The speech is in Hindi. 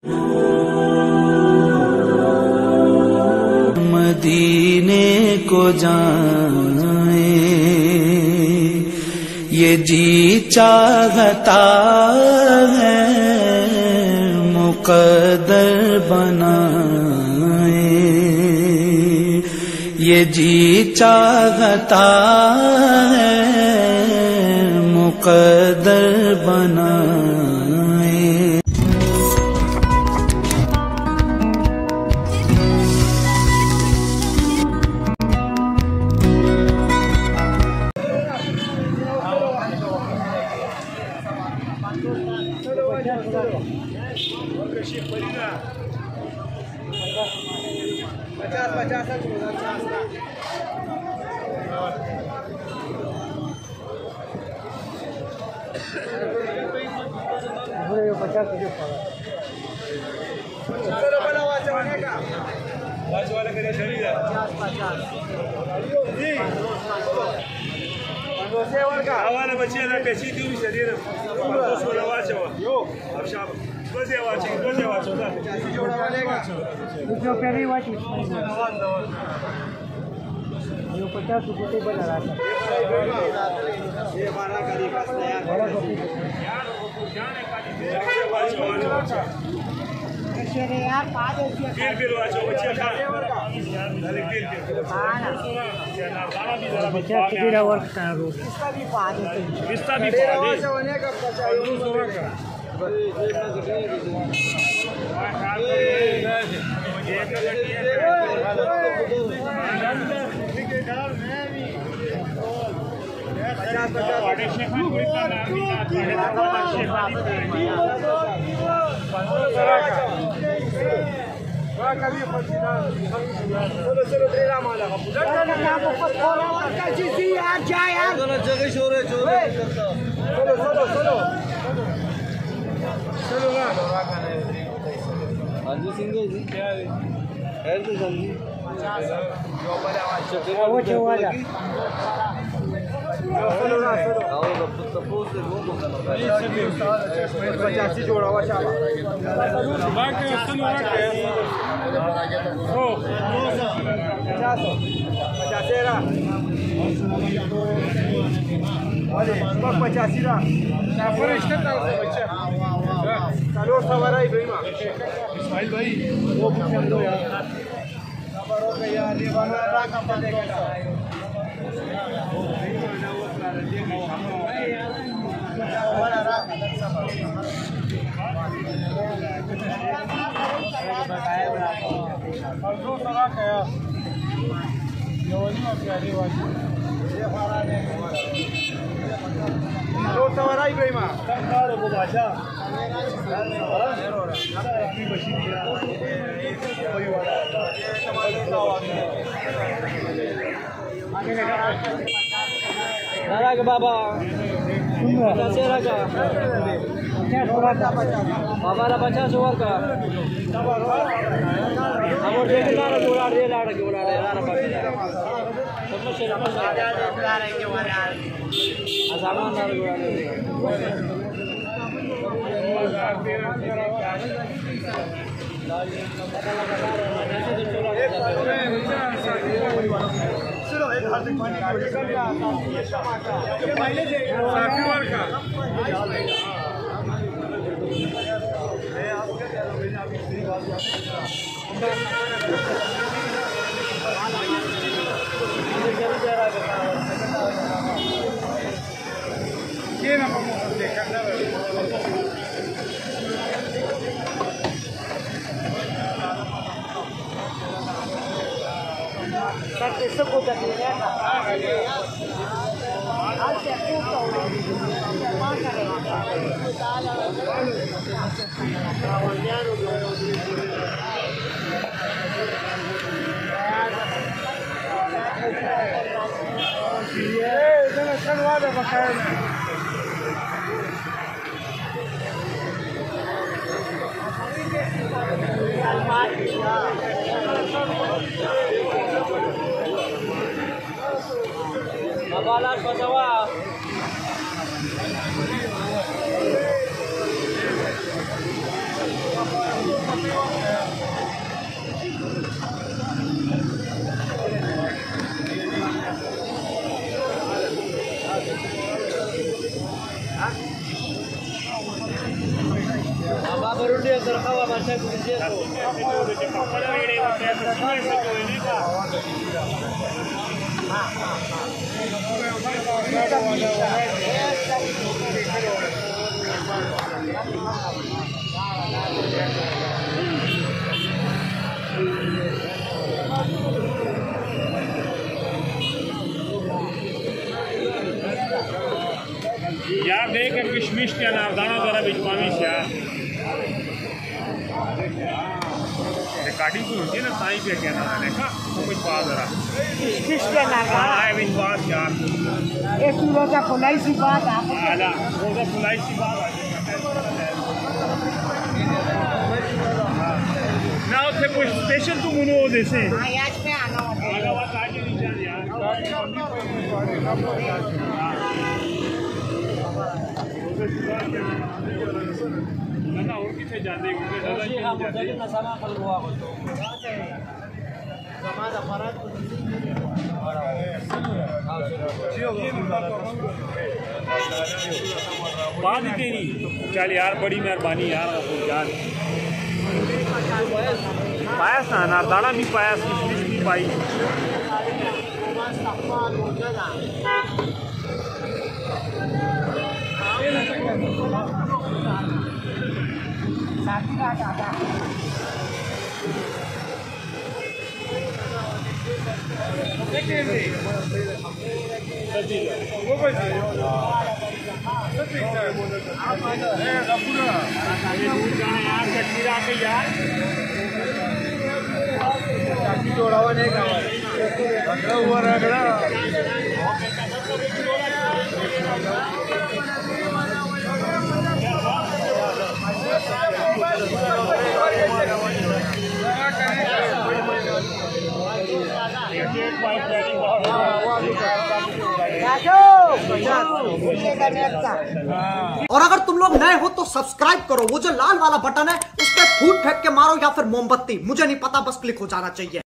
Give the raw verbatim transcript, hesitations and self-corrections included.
मदीने को जाए ये जी चाहता है, मुक़द्दर बनाए ये जी चाहता है, मुक़द्दर बनाए। पचास पचास पचास आवाला बच्चे ना कैसी थी शरीर सोलह वाचा यो अब शाम बस ये वाची बस ये वाचा था जोड़ा वाले का जो पहले वाची यो पचास रुपए बना रहा था ये बारह गाड़ी का तैयार है यार जाने का वाचा शेरे यार पाँच रुपए बिल बिल वाचा बच्चे का डाले बिल बिल हां ना बारह भी जरा बच्चा किधर वर्क कर रहा इसका भी पाँच इसका भी पाँच वाचा होने का पचास रुपए का जी सिंह जी क्या है तो जल्दी वो चौवा जा पचासी जोड़ा हुआ चावल पचासी चलो सवार आई भाई माँ इस्माइल भाई वो पूछ दो यार यार ये बना रखा पड़ेगा Halo sawara Ibrahima. Karo ko bacha. Rara ke baba. Pचास raka. Baba ra पचास और का. हमर देखना रे जोड़ा रे लाड़ के बोला रे रहा पचास. समझे समझे आजा जोड़ा रे के वाला. सामान ना जोड़ा रे. चलो एक हार्दिक पानी ये माइलेज है साफी वाल का मैं आपके कह रहा हूं मैंने अभी मेरी बात ये ना हम देखना Tapi sebut tadi ni kan? Ada kuku, mana ni? Awalnya tu. Eh, jangan keluar dah pakaian. Almari. Babalas pasawa. यार देख किशमिश के अनारदाना जरा बिचवामिश यार रिकॉर्डिंग तो होती है ना साई पे कहना मैंने कहा तो कुछ बात जरा किशमिश के अनारदाना हाँ है विश्वास यार एक किलो का फुलाई सी बात आप आला वो तो फुलाई सी बात ना उससे कुछ स्पेशल तुम उन्होंने देसे हाँ याद में आना होता आला बात आगे नहीं जान यार ना और किसे जाते हैं बात ही नहीं चल यार बड़ी मेहरबानी यार यार पायस ना अनारदाना भी पायस किशमिश भी पाई साथी का दादा जोड़ावा नहीं और अगर तुम लोग नए हो तो सब्सक्राइब करो, वो जो लाल वाला बटन है उस पर फूट फेंक के मारो या फिर मोमबत्ती, मुझे नहीं पता, बस क्लिक हो जाना चाहिए।